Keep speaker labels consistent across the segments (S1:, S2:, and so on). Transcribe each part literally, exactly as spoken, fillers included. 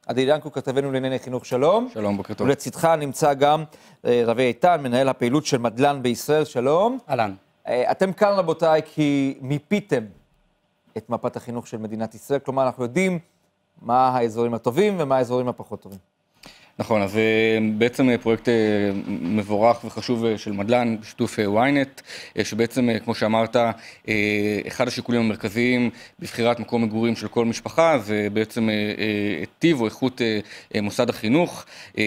S1: עדי לנקו, כתבנו לענייני חינוך, שלום.
S2: שלום, בוקר טוב.
S1: ולצדך נמצא גם רבי איתן, מנהל הפעילות של מדלן בישראל, שלום.
S3: אהלן.
S1: אתם כאן רבותיי כי מיפיתם את מפת החינוך של מדינת ישראל, כלומר אנחנו יודעים מה האזורים הטובים ומה האזורים הפחות טובים.
S2: נכון, אז בעצם פרויקט מבורך וחשוב של מדלן בשיתוף וויינט, שבעצם, כמו שאמרת, אחד השיקולים המרכזיים בבחירת מקום מגורים של כל משפחה, זה בעצם טיב או איכות מוסד החינוך.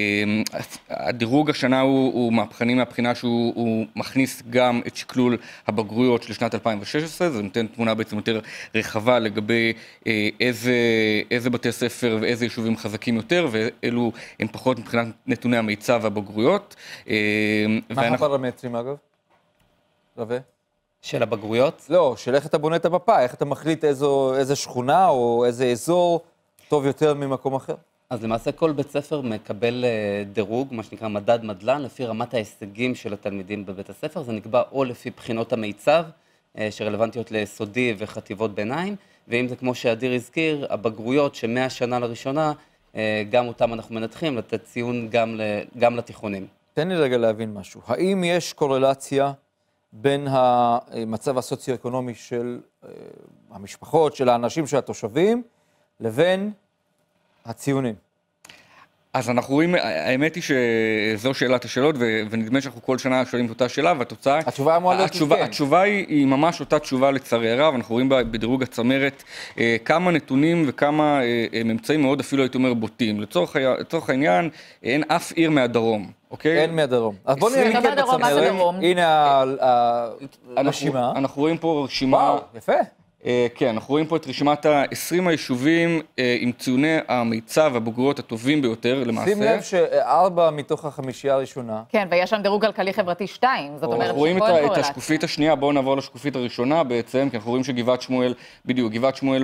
S2: הדירוג השנה הוא, הוא מהפכני מהבחינה שהוא הוא מכניס גם את שקלול הבגרויות של שנת אלפיים ושש עשרה, זה נותן תמונה בעצם יותר רחבה לגבי איזה, איזה בתי ספר ואיזה יישובים חזקים יותר, ואלו הם פחות מבחינת נתוני המיצ"ב והבגרויות.
S1: מה הפרמטרים אגב? רבי?
S3: של הבגרויות?
S1: לא, של איך אתה בונה את המפה, איך אתה מחליט איזו, איזה שכונה או איזה אזור טוב יותר ממקום אחר?
S3: אז למעשה כל בית ספר מקבל דירוג, מה שנקרא מדד מדלן, לפי רמת ההישגים של התלמידים בבית הספר. זה נקבע או לפי בחינות המיצ"ב, שרלוונטיות ליסודי וחטיבות ביניים, ואם זה כמו שאדיר הזכיר, הבגרויות שמהשנה לראשונה, גם אותם אנחנו מנתחים, לתת ציון גם, גם לתיכונים.
S1: תן לי רגע להבין משהו. האם יש קורלציה בין המצב הסוציו-אקונומי של המשפחות, של האנשים, של התושבים, לבין הציונים?
S2: אז אנחנו רואים, האמת היא שזו שאלת השאלות, ונדמה שאנחנו כל שנה שואלים את אותה שאלה, והתוצאה...
S1: התשובה אמורה להיות כן.
S2: התשובה היא ממש אותה תשובה לצערי הרב, אנחנו רואים בדירוג הצמרת כמה נתונים וכמה ממצאים מאוד אפילו הייתי אומר בוטים. לצורך העניין, אין אף עיר מהדרום, אוקיי?
S1: אין מהדרום. אז בואו נראה מכן בצמרת. הנה הרשימה.
S2: אנחנו רואים פה רשימה...
S1: וואו, יפה.
S2: כן, אנחנו רואים פה את רשימת ה-עשרים היישובים עם ציוני המיצ"ב והבגרויות הטובים ביותר, למעשה.
S1: שים לב שארבע מתוך החמישייה הראשונה.
S4: כן, ויש שם דירוג כלכלי חברתי שתיים, זאת אומרת
S2: אנחנו רואים את השקופית השנייה, בואו נעבור לשקופית הראשונה בעצם, כי אנחנו רואים שגבעת שמואל, בדיוק, גבעת שמואל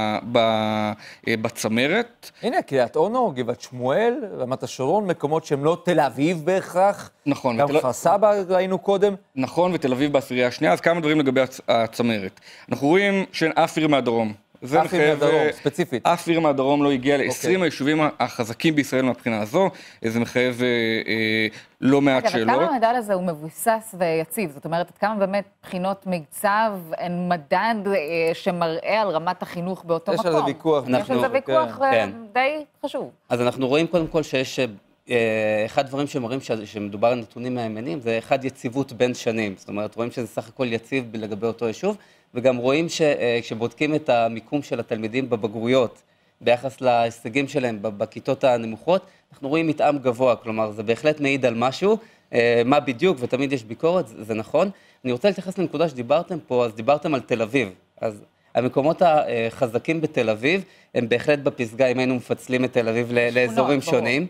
S2: בצמרת.
S1: הנה, קריית אונו, גבעת שמואל, רמת השרון, מקומות שהם לא תל אביב בהכרח.
S2: נכון.
S1: גם כפר סבא ראינו קודם.
S2: נכון, ותל אביב בעשירייה השנייה, אז כמה דברים לגבי הצמרת. אנחנו רואים שאין אף עיר מהדרום.
S1: אף עיר מהדרום, ספציפית.
S2: אף עיר מהדרום לא הגיע ל-עשרים היישובים החזקים בישראל מהבחינה הזו. זה מחייב לא מעט שאלות.
S4: אבל כמה המדד הזה הוא מבוסס ויציב? זאת אומרת, עד כמה באמת בחינות מיצ"ב הן מדד שמראה על רמת החינוך באותו מקום?
S1: יש על זה ויכוח.
S4: יש על זה ויכוח די חשוב.
S3: אז אנחנו רואים קודם כל שיש... אחד הדברים שמראים שמדובר על נתונים מהימנים, זה אחד יציבות בין שנים. זאת אומרת, רואים שזה סך הכל יציב לגבי אותו יישוב, וגם רואים שכשבודקים את המיקום של התלמידים בבגרויות, ביחס להישגים שלהם בכיתות הנמוכות, אנחנו רואים מתאם גבוה, כלומר, זה בהחלט מעיד על משהו, מה בדיוק, ותמיד יש ביקורת, זה נכון. אני רוצה להתייחס לנקודה שדיברתם פה, אז דיברתם על תל אביב. אז המקומות החזקים בתל אביב, הם בהחלט בפסגה, אם היינו מפצלים את תל אביב לאזורים שונים.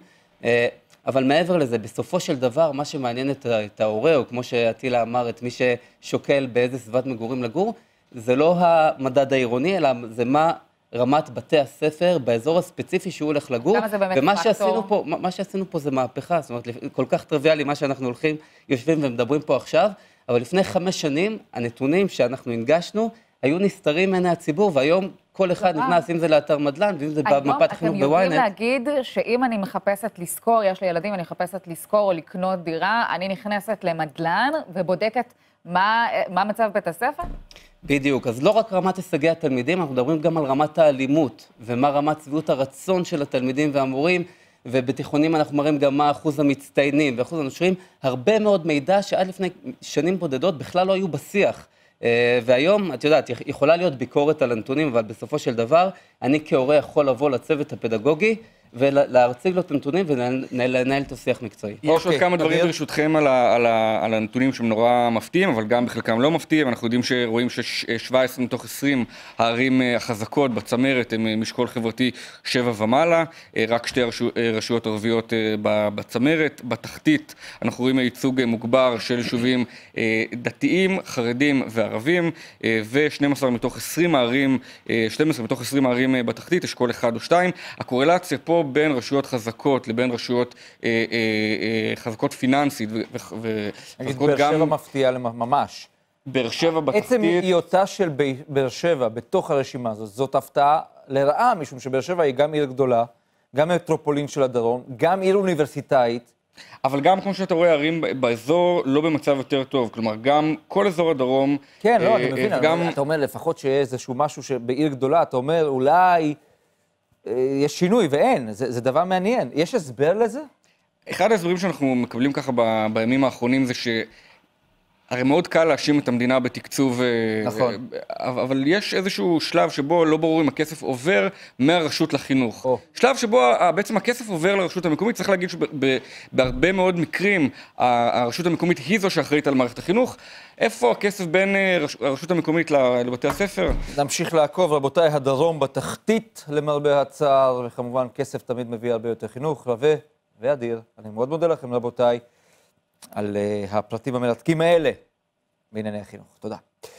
S3: אבל מעבר לזה, בסופו של דבר, מה שמעניין את ההורה, או כמו שעטילה אמר, את מי ששוקל באיזה סביבת מגורים לגור, זה לא המדד העירוני, אלא זה מה רמת בתי הספר באזור הספציפי שהוא הולך לגור. ומה שעשינו פה, מה שעשינו פה זה מהפכה, זאת אומרת, כל כך טריוויאלי מה שאנחנו הולכים, יושבים ומדברים פה עכשיו, אבל לפני חמש שנים, הנתונים שאנחנו הנגשנו, היו נסתרים מעיני הציבור, והיום כל אחד נכנס, אם זה לאתר מדלן, ואם זה במפת החינוך בוויינט.
S4: אתם יודעים להגיד שאם אני מחפשת לזכור, יש לי ילדים, אני מחפשת לזכור או לקנות דירה, אני נכנסת למדלן ובודקת מה, מה מצב בית הספר?
S3: בדיוק, אז לא רק רמת הישגי התלמידים, אנחנו מדברים גם על רמת האלימות, ומה רמת שביעות הרצון של התלמידים והמורים, ובתיכונים אנחנו מראים גם מה אחוז המצטיינים ואחוז הנושרים, הרבה מאוד מידע שעד לפני שנים בודדות בכלל לא היו בשיח. והיום, את יודעת, יכולה להיות ביקורת על הנתונים, אבל בסופו של דבר, אני כהורה יכול לבוא לצוות הפדגוגי, ולהרציג לו את הנתונים ולנהל את השיח מקצועי.
S2: יש עוד כמה דברים ברשותכם על הנתונים שהם נורא מפתיעים, אבל גם בחלקם לא מפתיעים. אנחנו יודעים שרואים ש-שבע עשרה מתוך עשרים הערים החזקות בצמרת הם משקול חברתי שבע ומעלה, רק שתי רשויות ערביות בצמרת. בתחתית אנחנו רואים ייצוג מוגבר של יישובים דתיים, חרדים וערבים, ו-שתים עשרה מתוך עשרים הערים, שתים עשרה מתוך עשרים הערים בתחתית, אשכול אחד או שתיים. הקורלציה פה בין רשויות חזקות לבין רשויות אה, אה, אה, חזקות פיננסית וחזקות גם...
S1: באר שבע מפתיעה ממש.
S2: באר שבע בתחתית...
S1: עצם היותה של באר שבע בתוך הרשימה הזאת, זאת הפתעה לרעה, משום שבאר שבע היא גם עיר גדולה, גם מטרופולין של הדרום, גם עיר אוניברסיטאית.
S2: אבל גם כמו שאתה רואה, ערים באזור לא במצב יותר טוב, כלומר, גם כל אזור הדרום...
S1: כן, לא, אני מבין,
S2: וגם...
S1: אתה אומר לפחות שיהיה איזשהו משהו שבעיר גדולה, אתה אומר, אולי יש שינוי, ואין, זה, זה דבר מעניין. יש הסבר לזה?
S2: אחד ההסברים שאנחנו מקבלים ככה ב, בימים האחרונים זה ש... הרי מאוד קל להאשים את המדינה בתקצוב,
S1: נכון.
S2: אבל יש איזשהו שלב שבו לא ברור אם הכסף עובר מהרשות לחינוך.
S1: או.
S2: שלב שבו בעצם הכסף עובר לרשות המקומית, צריך להגיד שבהרבה מאוד מקרים הרשות המקומית היא זו שאחראית על מערכת החינוך. איפה הכסף בין הרשות המקומית לבתי הספר?
S1: נמשיך לעקוב, רבותיי, הדרום בתחתית למרבה הצער, וכמובן כסף תמיד מביא הרבה יותר חינוך, רווה ואדיר. אני מאוד מודה לכם, רבותיי, על uh, הפרטים המרתקים האלה בענייני החינוך. תודה.